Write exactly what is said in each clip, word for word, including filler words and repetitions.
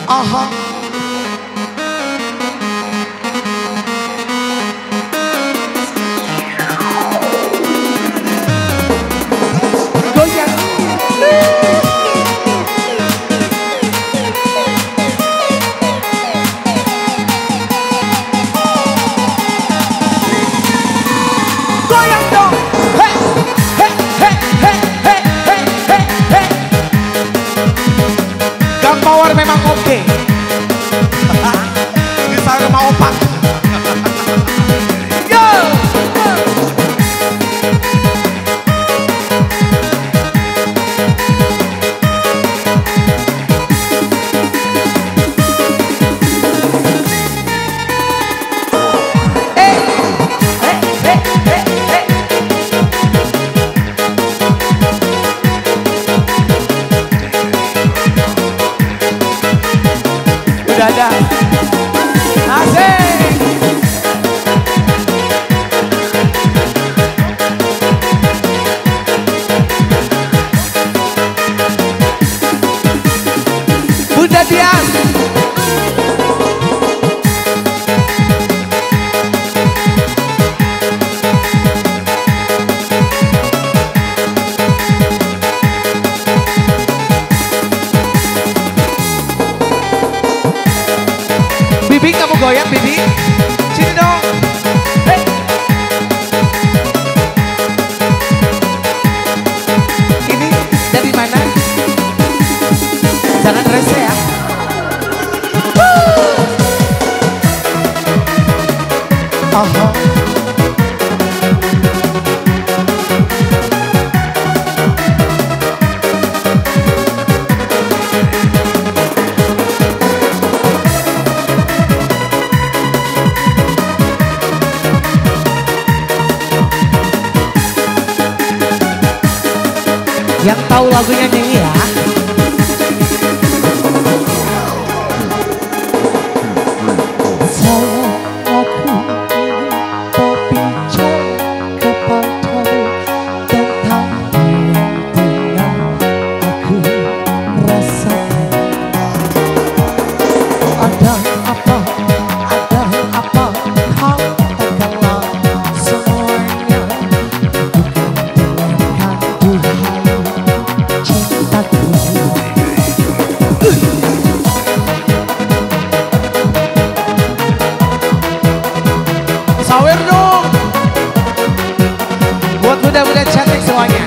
Aha. Goyang. Goyang dong. Hey, hey, hey, hey, hey, hey, hey, hey. Gang Mawar memang oke. Okay. Bisa sama opak. Yo. Ada asik. Bunda Dian. Bibi, kamu goyang, Bibi. Sini dong. Hey. Ini dari mana? Jangan rese ya. Aha. Yang tahu lagunya nyanyi ya. Sawer dong. Buat muda-muda cantik semuanya.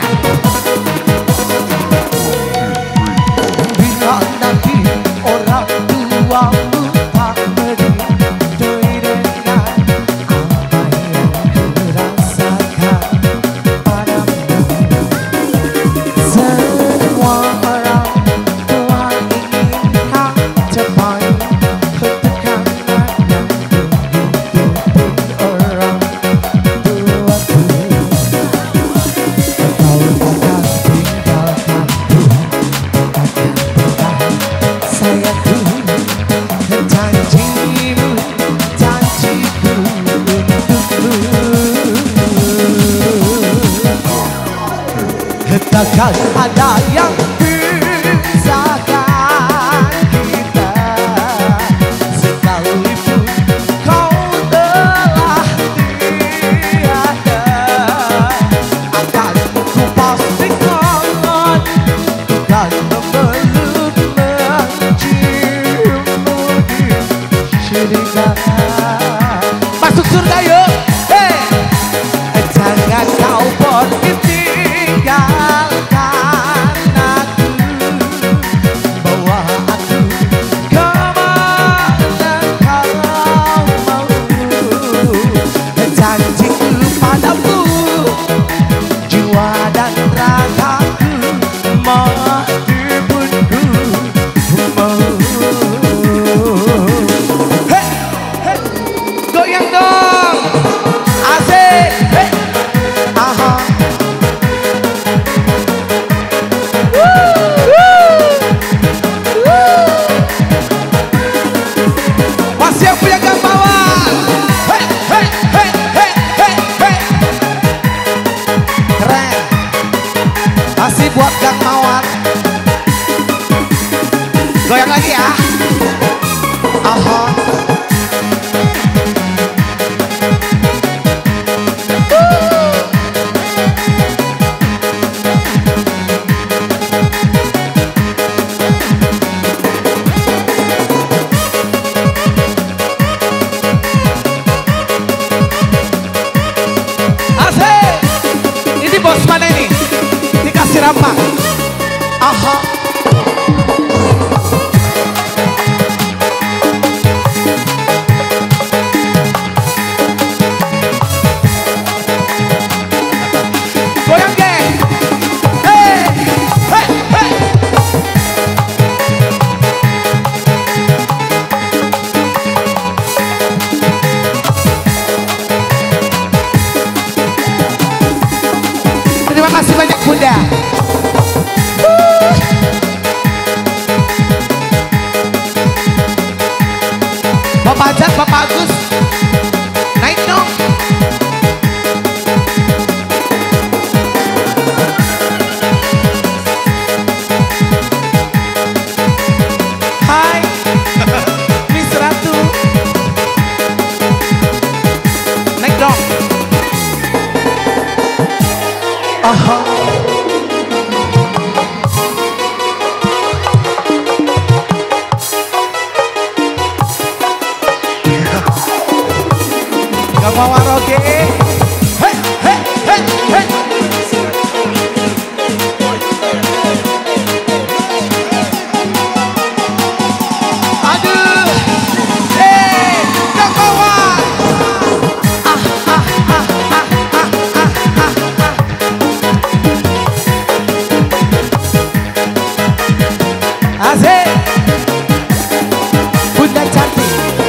Bila nanti orang tuamu tak meridoi dengan apa yang kurasakan padamu. Semua orang tua ingin kau capai ketekanan yang takkan ada yang pisahkan kita, sekalipun kau telah tiada, akan ku pastikan kan memeluk menciummu di surga. Masuk surga yuk, hey. Jangan kau pergi tinggalkan aku, bawa aku kemana kau mau. Janjiku padamu, jiwa dan ragaku, mati pun ku mau. Hey, hey, goyang dong, asik. Hey. Aha. Masih yang punya Gang Mawar. Hey, hey, hey, hey, hey, hey. Keren. Masih buat Gang Mawar. Goyang lagi ya. Bapak Ajat, Bapak Agus, naik dong. Hai Miss Ratu, naik dong. Aha. Gak mau waroge. Hei, hei, hei, hei. Aduh. Eh, gak kawan. Ah, ah, ah, ah, ah, ah, ah, ah. Asik. Bunda cantik.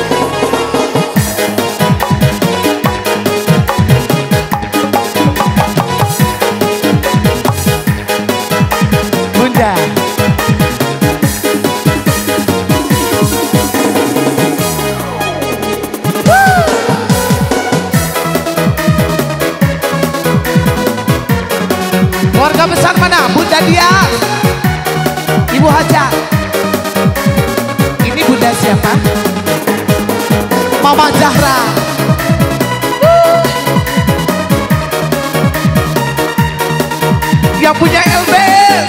Keluarga besar mana? Bunda Dia, Ibu Haja. Ini Bunda siapa? Mama Zahra. Yang punya L B S.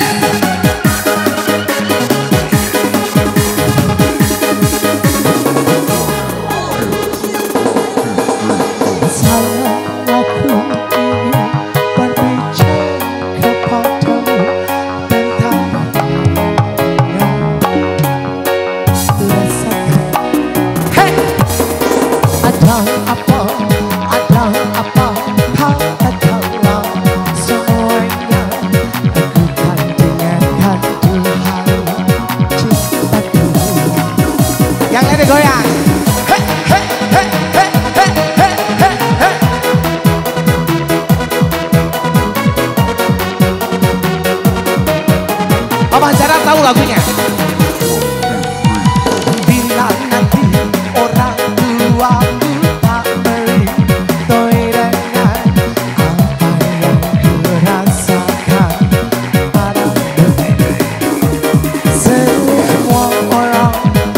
Goyang. Hey, hey, hey, hey, hey, hey, hey, hey. Mama Zahra tahu lagunya. Bila nanti orang tuaku tak meridhoi dengan apa yang kurasakan padamu, semua orang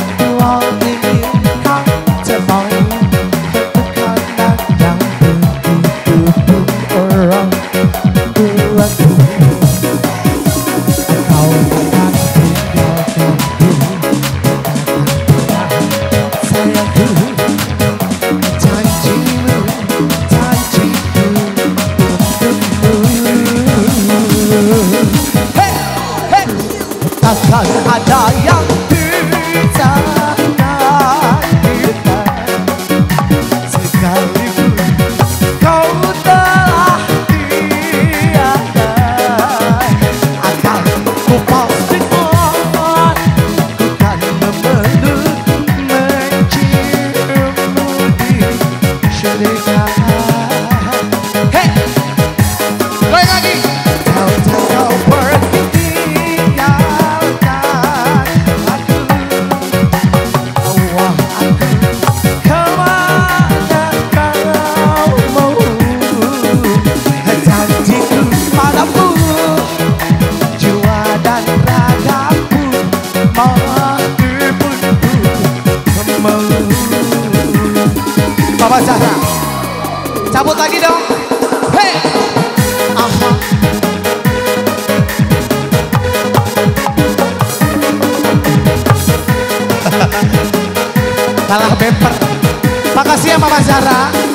takkan ada yang bisa kita, sekalipun kau telah tiada, akan ku pastikan ku kan memeluk menciummu di syurga. Hei, goyang lagi. Kau tak kau pergi tinggalkan aku, awak aku kemana kau mau, janjiku padamu jiwa dan ragaku mati pun ku memeluk. Mama Zahra, cabut lagi dong. Hei, aha. Kalah bemper. Makasih ya Mama Zahra.